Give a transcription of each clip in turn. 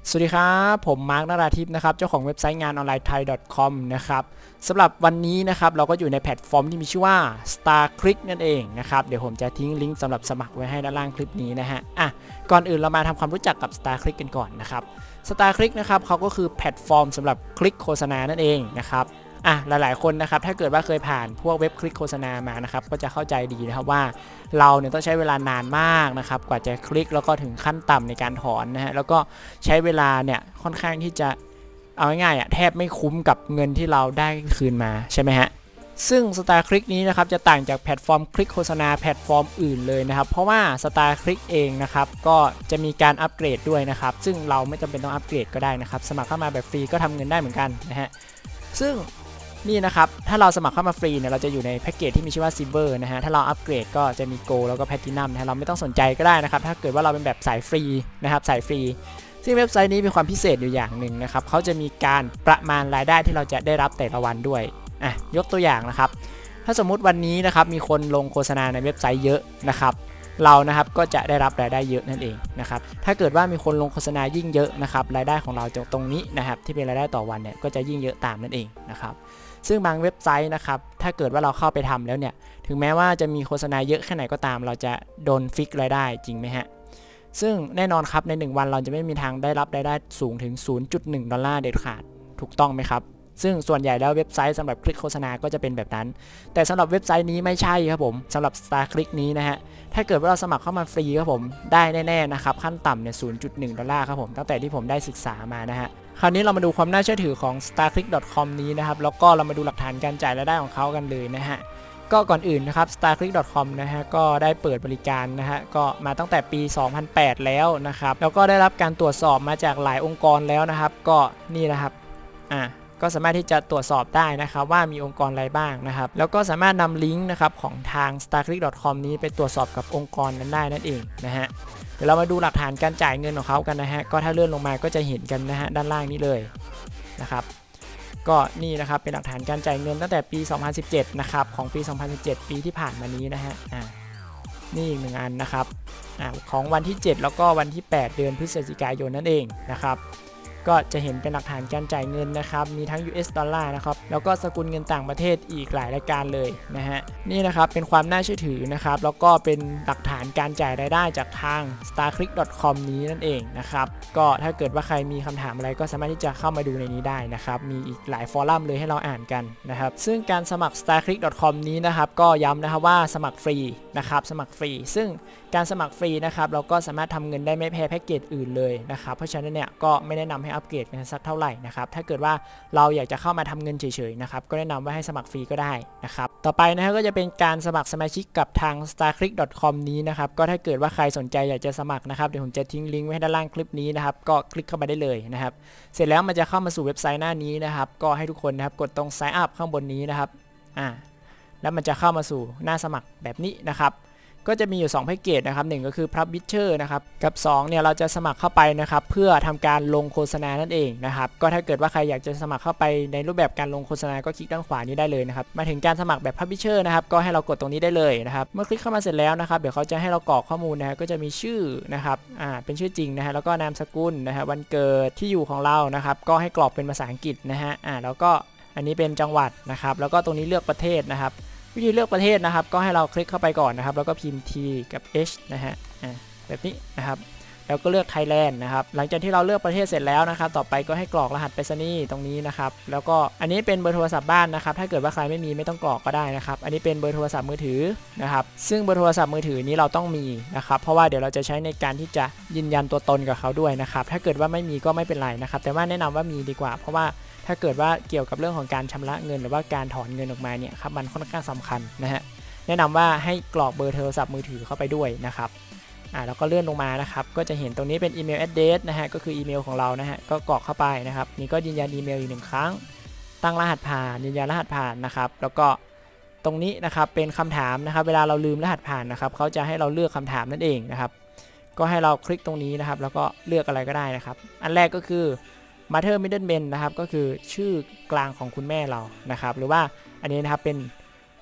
สวัสดีครับผมมาร์คนราธิปนะครับเจ้าของเว็บไซต์งานออนไลน์ไทย .com นะครับสำหรับวันนี้นะครับเราก็อยู่ในแพลตฟอร์มที่มีชื่อว่า StarClick นั่นเองนะครับเดี๋ยวผมจะทิ้งลิงก์สำหรับสมัครไว้ให้ด้านล่างคลิปนี้นะฮะก่อนอื่นเรามาทำความรู้จักกับ StarClick กันก่อนนะครับ StarClick นะครับเขาก็คือแพลตฟอร์มสำหรับคลิกโฆษณานั่นเองนะครับหลายๆคนนะครับถ้าเกิดว่าเคยผ่านพวกเว็บคลิกโฆษณามานะครับก็จะเข้าใจดีนะครับว่าเราเนี่ยต้องใช้เวลานานมากนะครับกว่าจะคลิกแล้วก็ถึงขั้นต่ำในการถอนนะฮะแล้วก็ใช้เวลาเนี่ยค่อนข้างที่จะเอาง่ายๆแทบไม่คุ้มกับเงินที่เราได้คืนมาใช่ไหมฮะซึ่ง StarClick นี้นะครับจะต่างจากแพลตฟอร์มคลิกโฆษณาแพลตฟอร์มอื่นเลยนะครับเพราะว่า StarClick เองนะครับก็จะมีการอัปเกรดด้วยนะครับซึ่งเราไม่จำเป็นต้องอัปเกรดก็ได้นะครับสมัครเข้ามาแบบฟรีก็ทำเงินได้เหมือนกันนะฮะซึ่งนี่นะครับถ้าเราสมัครเข้ามาฟรีเนี่ยเราจะอยู่ในแพ็กเกจที่มีชื่อว่า Silver นะฮะถ้าเราอัปเกรดก็จะมี Gold แล้วก็ Platinum นะฮะเราไม่ต้องสนใจก็ได้นะครับถ้าเกิดว่าเราเป็นแบบสายฟรีนะครับสายฟรีซึ่งเว็บไซต์นี้มีความพิเศษอยู่อย่างหนึ่งนะครับเขาจะมีการประมาณรายได้ที่เราจะได้รับแต่ละวันด้วยยกตัวอย่างนะครับถ้าสมมุติวันนี้นะครับมีคนลงโฆษณาในเว็บไซต์เยอะนะครับเรานะครับก็จะได้รับรายได้เยอะนั่นเองนะครับถ้าเกิดว่ามีคนลงโฆษณายิ่งเยอะนะครับรายได้ของเราจากตรงนี้นะครับที่เป็นรายได้ต่อวันเนี่ยก็จะยิ่งเยอะตามนั่นเองนะครับซึ่งบางเว็บไซต์นะครับถ้าเกิดว่าเราเข้าไปทำแล้วเนี่ยถึงแม้ว่าจะมีโฆษณาเยอะแค่ไหนก็ตามเราจะโดนฟิกรายได้จริงไหมฮะซึ่งแน่นอนครับใน1วันเราจะไม่มีทางได้รับรายได้สูงถึง 0.1 ดอลลาร์เด็ดขาดถูกต้องไหมครับซึ่งส่วนใหญ่แล้วเว็บไซต์สำหรับคลิกโฆษณาก็จะเป็นแบบนั้นแต่สำหรับเว็บไซต์นี้ไม่ใช่ครับผมสำหรับ StarClick นี้นะฮะถ้าเกิดว่าเราสมัครเข้ามาฟรีครับผมได้แน่ๆนะครับขั้นต่ำเนี่ย 0.1 ดอลลาร์ครับผมตั้งแต่ที่ผมได้ศึกษามานะฮะคราวนี้เรามาดูความน่าเชื่อถือของ starclick.com นี้นะครับแล้วก็เรามาดูหลักฐานการจ่ายรายได้ของเขากันเลยนะฮะก็ก่อนอื่นนะครับ starclick.com นะฮะก็ได้เปิดบริการนะฮะก็มาตั้งแต่ปี 2008 แล้วนะครับแล้วก็ได้รับการตรวจสอบมาจากหลายองค์กรแล้วนะครับก็นี่นะครับก็สามารถที่จะตรวจสอบได้นะครับว่ามีองค์กรอะไรบ้างนะครับแล้วก็สามารถนำลิงก์นะครับของทาง starclick.com นี้ไปตรวจสอบกับองค์กรนั้นได้นั่นเองนะฮะเดี๋ยวเรามาดูหลักฐานการจ่ายเงินของเขากันนะฮะก็ถ้าเลื่อนลงมาก็จะเห็นกันนะฮะด้านล่างนี้เลยนะครับก็นี่นะครับเป็นหลักฐานการจ่ายเงินตั้งแต่ปี 2017 นะครับของปี 2017 ปีที่ผ่านมานี้นะฮะนี่อีก1อันนะครับของวันที่ 7 แล้วก็วันที่ 8 เดือนพฤศจิกายนนั่นเองนะครับก็จะเห็นเป็นหลักฐานการจ่ายเงินนะครับมีทั้ง US ดอลลาร์นะครับแล้วก็สกุลเงินต่างประเทศอีกหลายรายการเลยนะฮะนี่นะครับเป็นความน่าเชื่อถือนะครับแล้วก็เป็นหลักฐานการจ่ายรายได้จากทาง starclick.com นี้นั่นเองนะครับก็ถ้าเกิดว่าใครมีคำถามอะไรก็สามารถที่จะเข้ามาดูในนี้ได้นะครับมีอีกหลายฟอรัมเลยให้เราอ่านกันนะครับซึ่งการสมัคร starclick.com นี้นะครับก็ย้ำนะครับว่าสมัครฟรีนะครับสมัครฟรีซึ่งการสมัครฟรีนะครับเราก็สามารถทำเงินได้ไม่แพ้แพ็กเกจอื่นเลยนะครับเพราะฉะนั้นเนี่ยก็ไม่แนะนำให้อัปเกรดกันสักเท่าไหร่นะครับถ้าเกิดว่าเราอยากจะเข้ามาทำเงินเฉยๆนะครับก็แนะนำว่าให้สมัครฟรีก็ได้นะครับต่อไปนะครับก็จะเป็นการสมัครสมาชิกกับทาง starclick.com นี้นะครับก็ถ้าเกิดว่าใครสนใจอยากจะสมัครนะครับเดี๋ยวผมจะทิ้งลิงก์ไว้ให้ด้านล่างคลิปนี้นะครับก็คลิกเข้ามาได้เลยนะครับเสร็จแล้วมันจะเข้ามาสู่เว็บไซต์หน้านี้นะครับก็ให้ทุกคนนะครับกดตรง sign up ข้างบนนี้นะครับแล้วมันจะเข้ามาสู่หน้าสมัครแบบนี้นะครับก็จะมีอยู่2แพ็กเกจนะครับ1ก็คือ Publisher นะครับกับ2เนี่ยเราจะสมัครเข้าไปนะครับเพื่อทำการลงโฆษณานั่นเองนะครับก็ถ้าเกิดว่าใครอยากจะสมัครเข้าไปในรูปแบบการลงโฆษณาก็คลิกด้านขวานี้ได้เลยนะครับมาถึงการสมัครแบบ Publisher นะครับก็ให้เรากดตรงนี้ได้เลยนะครับเมื่อคลิกเข้ามาเสร็จแล้วนะครับเดี๋ยวเขาจะให้เรากรอกข้อมูลนะก็จะมีชื่อนะครับเป็นชื่อจริงนะฮะแล้วก็นามสกุลนะฮะวันเกิดที่อยู่ของเรานะครับก็ให้กรอกเป็นภาษาอังกฤษนะฮะแล้วก็อันนี้เป็นจังหวัดนะครับแล้วก็ตรงนี้เลือกประเทศนะครับวิธีเลือกประเทศนะครับก็ให้เราคลิกเข้าไปก่อนนะครับแล้วก็พิมพ์ T กับ H นะฮะแบบนี้นะครับแล้วก็เลือก Thailand นะครับหลังจากที่เราเลือกประเทศเสร็จแล้วนะครับต่อไปก็ให้กรอกรหัสไปรษณีย์ตรงนี้นะครับแล้วก็อันนี้เป็นเบอร์โทรศัพท์บ้านนะครับถ้าเกิดว่าใครไม่มีไม่ต้องกรอกก็ได้นะครับอันนี้เป็นเบอร์โทรศัพท์มือถือนะครับซึ่งเบอร์โทรศัพท์มือถือนี้เราต้องมีนะครับเพราะว่าเดี๋ยวเราจะใช้ในการที่จะยืนยันตัวตนกับเขาด้วยนะครับถ้าเกิดว่าไม่มีก็ไม่เป็นไรนะครับแต่ว่าแนะนำว่ามีดีกว่าเพราะว่าถ้าเกิดว่าเกี่ยวกับเรื่องของการชำระเงินหรือว่าการถอนเงินออกมาเนี่ยครับมันค่อนข้างสำคัญนะฮะแนะนำว่าให้กรอกเบอร์โทรศัพท์มือถือเข้าไปด้วยนะครับแล้วก็เลื่อนลงมานะครับก็จะเห็นตรงนี้เป็นอีเมลแอดเดรสนะฮะก็คืออีเมลของเรานะฮะก็กรอกเข้าไปนะครับนี่ก็ยืนยันอีเมลอีก1ครั้งตั้งรหัสผ่านยืนยันรหัสผ่านนะครับแล้วก็ตรงนี้นะครับเป็นคำถามนะครับเวลาเราลืมรหัสผ่านนะครับเขาจะให้เราเลือกคำถามนั่นเองนะครับก็ให้เราคลิกตรงนี้นะครับแล้วก็เลือกอะไรก็ได้นะครับอันแรกก็คือMother Middle Name นะครับก็คือชื่อกลางของคุณแม่เรานะครับหรือว่าอันนี้นะครับเป็น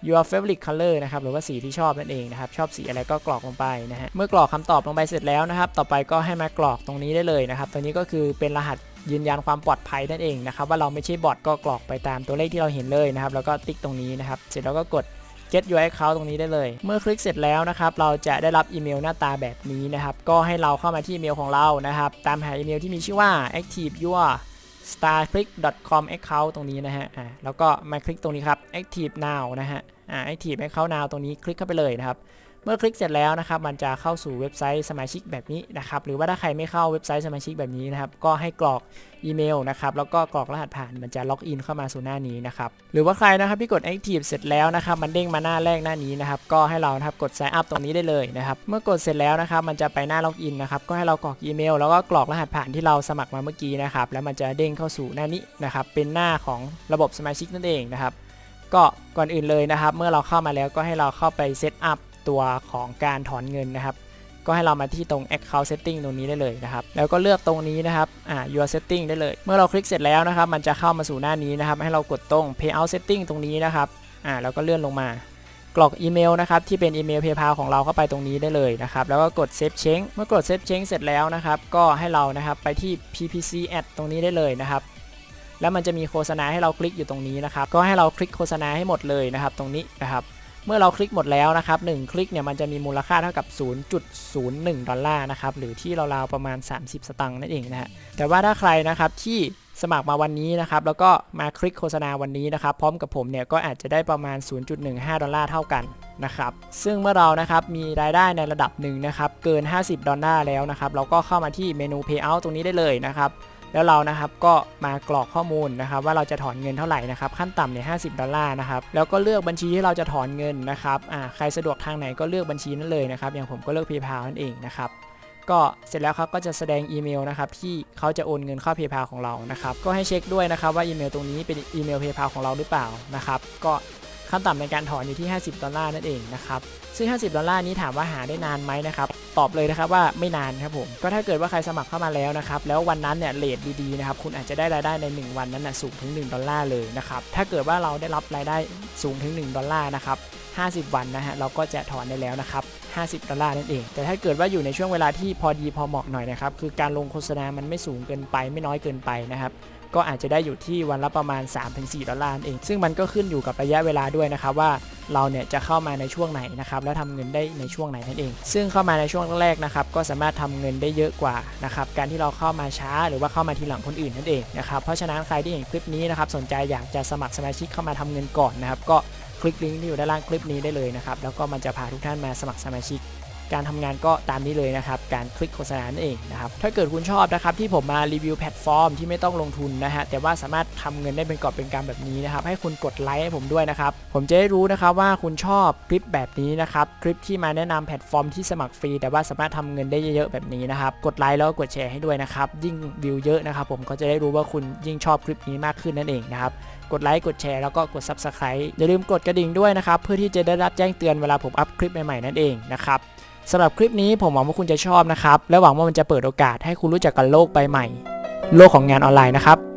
your favorite color นะครับหรือว่าสีที่ชอบนั่นเองนะครับชอบสีอะไรก็กรอกลงไปนะฮะเมื่อกรอกคำตอบลงไปเสร็จแล้วนะครับต่อไปก็ให้มากรอกตรงนี้ได้เลยนะครับตรงนี้ก็คือเป็นรหัสยืนยันความปลอดภัยนั่นเองนะครับว่าเราไม่ใช่บอทก็กรอกไปตามตัวเลขที่เราเห็นเลยนะครับแล้วก็ติ๊กตรงนี้นะครับเสร็จแล้วก็กด get your account ตรงนี้ได้เลยเมื่อคลิกเสร็จแล้วนะครับเราจะได้รับอีเมลหน้าตาแบบนี้นะครับก็ให้เราเข้ามาที่อีเมลของเรานะครับตามหาอีเมลที่มีชื่อว่า active your starclick.com account ตรงนี้นะฮะแล้วก็มาคลิกตรงนี้ครับ active now นะฮะactive account now ตรงนี้คลิกเข้าไปเลยนะครับเมื่อคลิกเสร็จแล้วนะครับมันจะเข้าสู่เว็บไซต์สมาชิกแบบนี้นะครับหรือว่าถ้าใครไม่เข้าเว็บไซต์สมาชิกแบบนี้นะครับก็ให้กรอกอีเมลนะครับแล้วก็กรอกรหัสผ่านมันจะล็อกอินเข้ามาสู่หน้านี้นะครับหรือว่าใครนะครับที่กด active เสร็จแล้วนะครับมันเด้งมาหน้าแรกหน้านี้นะครับก็ให้เรานะครับกด sign up ตรงนี้ได้เลยนะครับเมื่อกดเสร็จแล้วนะครับมันจะไปหน้าล็อกอินนะครับก็ให้เรากรอกอีเมลแล้วก็กรอกรหัสผ่านที่เราสมัครมาเมื่อกี้นะครับแล้วมันจะเด้งเข้าสู่หน้านี้นะครับเป็นหน้าของระบบสมาชิกนั่นเองนะครับก็ก่อนอื่นเลยนะครับเมื่อเราเข้ามาแล้วก็ให้เราเข้าไปเซตอัพตัวของการถอนเงินนะครับก็ให้เรามาที่ตรง account setting ตรงนี้ได้เลยนะครับแล้วก็เลือกตรงนี้นะครับyour setting ได้เลยเมื่อเราคลิกเสร็จแล้วนะครับมันจะเข้ามาสู่หน้านี้นะครับให้เรากดตรง payout setting ตรงนี้นะครับแล้วก็เลื่อนลงมากรอกอีเมลนะครับที่เป็นอีเมล PayPal ของเราเข้าไปตรงนี้ได้เลยนะครับแล้วก็กด save change เมื่อกด save change เสร็จแล้วนะครับก็ให้เรานะครับไปที่ PPC ad ตรงนี้ได้เลยนะครับแล้วมันจะมีโฆษณาให้เราคลิกอยู่ตรงนี้นะครับก็ให้เราคลิกโฆษณาให้หมดเลยนะครับตรงนี้นะครับเมื่อเราคลิกหมดแล้วนะครับ1คลิกเนี่ยมันจะมีมูลค่าเท่ากับ 0.01 ดอลลาร์นะครับหรือที่ราวๆประมาณ30 สตางค์นั่นเองนะฮะแต่ว่าถ้าใครนะครับที่สมัครมาวันนี้นะครับแล้วก็มาคลิกโฆษณาวันนี้นะครับพร้อมกับผมเนี่ยก็อาจจะได้ประมาณ 0.15 ดอลลาร์เท่ากันนะครับซึ่งเมื่อเรานะครับมีรายได้ในระดับหนึ่งนะครับเกิน50 ดอลลาร์แล้วนะครับเราก็เข้ามาที่เมนู payout ตรงนี้ได้เลยนะครับแล้วเรานะครับก็มากรอกข้อมูลนะครับว่าเราจะถอนเงินเท่าไหร่นะครับขั้นต่ำเนี่ย50 ดอลลาร์นะครับแล้วก็เลือกบัญชีที่เราจะถอนเงินนะครับใครสะดวกทางไหนก็เลือกบัญชีนั้นเลยนะครับอย่างผมก็เลือก PayPal นั่นเองนะครับก็เสร็จแล้วครับก็จะแสดงอีเมลนะครับที่เขาจะโอนเงินเข้า PayPal ของเรานะครับก็ให้เช็คด้วยนะครับว่าอีเมลตรงนี้เป็นอีเมล PayPal ของเราหรือเปล่านะครับก็ขั้นต่ำในการถอนอยู่ที่50 ดอลลาร์นั่นเองนะครับซึ่ง50 ดอลลาร์นี้ถามว่าหาได้นานไหมนะครับตอบเลยนะครับว่าไม่นานครับผมก็ถ้าเกิดว่าใครสมัครเข้ามาแล้วนะครับแล้ววันนั้นเนี่ยเรทดีๆนะครับคุณอาจจะได้รายได้ใน1วันนั้นนะสูงถึง1 ดอลลาร์เลยนะครับถ้าเกิดว่าเราได้รับรายได้สูงถึง1 ดอลลาร์นะครับ50 วันนะฮะเราก็จะถอนได้แล้วนะครับ50 ดอลลาร์นั่นเองแต่ถ้าเกิดว่าอยู่ในช่วงเวลาที่พอดีพอเหมาะหน่อยนะครับคือการลงโฆษณามันไม่สูงเกินไปไม่น้อยเกินไปนะครับก็อาจจะได้อยู่ที่วันละประมาณ 3-4 ดอลลาร์เองซึ่งมันก็ขึ้นอยู่กับระยะเวลาด้วยนะครับว่าเราเนี่ยจะเข้ามาในช่วงไหนนะครับแล้วทำเงินได้ในช่วงไหนนั่นเองซึ่งเข้ามาในช่วงแรกนะครับก็สามารถทำเงินได้เยอะกว่านะครับการที่เราเข้ามาช้าหรือว่าเข้ามาทีหลังคนอื่นนั่นเองนะครับเพราะฉะนั้นใครที่เห็นคลิปนี้นะครับสนใจอยากจะสมัครสมาชิกเข้ามาทำเงินก่อนนะครับก็คลิกลิงก์ที่อยู่ด้านล่างคลิปนี้ได้เลยนะครับแล้วก็มันจะพาทุกท่านมาสมัครสมาชิกการทำงานก็ตามนี้เลยนะครับการคลิกโฆษณานั่นเองนะครับถ้าเกิดคุณชอบนะครับที่ผมมารีวิวแพลตฟอร์มที่ไม่ต้องลงทุนนะฮะแต่ว่าสามารถทำเงินได้เป็นกอบเป็นกำแบบนี้นะครับให้คุณกดไลค์ให้ผมด้วยนะครับผมจะได้รู้นะครับว่าคุณชอบคลิปแบบนี้นะครับคลิปที่มาแนะนำแพลตฟอร์มที่สมัครฟรีแต่ว่าสามารถทำเงินได้เยอะๆแบบนี้นะครับกดไลค์แล้วก็กดแชร์ให้ด้วยนะครับยิ่งวิวเยอะนะครับผมก็จะได้รู้ว่าคุณยิ่งชอบคลิปนี้มากขึ้นนั่นเองนะครับกดไลค์กดแชร์แล้วก็กด Subscribe อย่าลืมกดกระดิ่งด้วยนะครับเพื่อที่จะได้รับแจ้งเตือนเวลาผมอัพคลิปใหม่ๆนั่นเองนะครับสำหรับคลิปนี้ผมหวังว่าคุณจะชอบนะครับและหวังว่ามันจะเปิดโอกาสให้คุณรู้จักกับโลกใบใหม่โลกของงานออนไลน์นะครับ